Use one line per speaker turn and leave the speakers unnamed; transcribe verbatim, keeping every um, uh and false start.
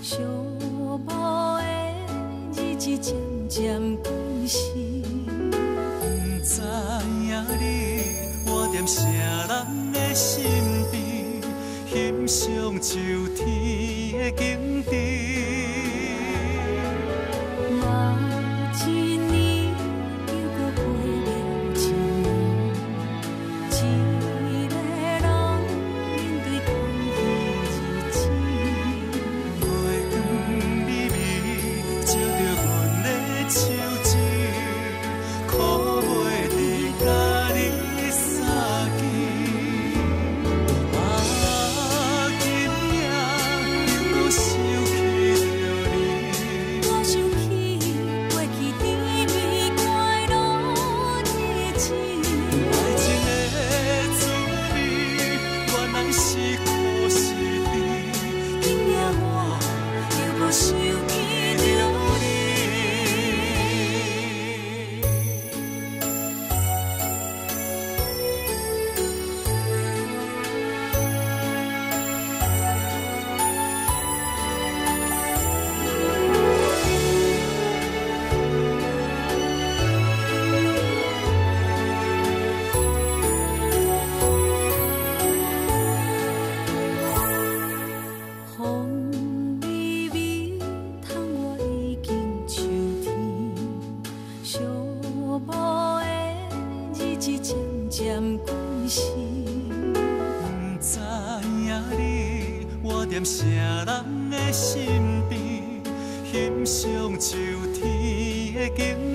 寂寞的日子渐渐过时，
不知影你活踮啥人的身边，欣赏秋天的景致。
若一年又搁过了一年，一个人面对空虚日子。
月光微微照着阮的手指，苦袂离甲你相见。啊，今夜又想起着你，
我想起过去甜蜜快乐日子，
爱情的滋味原来是苦是甜。
今夜我又搁想起着你。风微微，窗外已经秋天，寂寞的日子渐渐过时。
不知影你活踮啥人的身边，欣赏秋天的景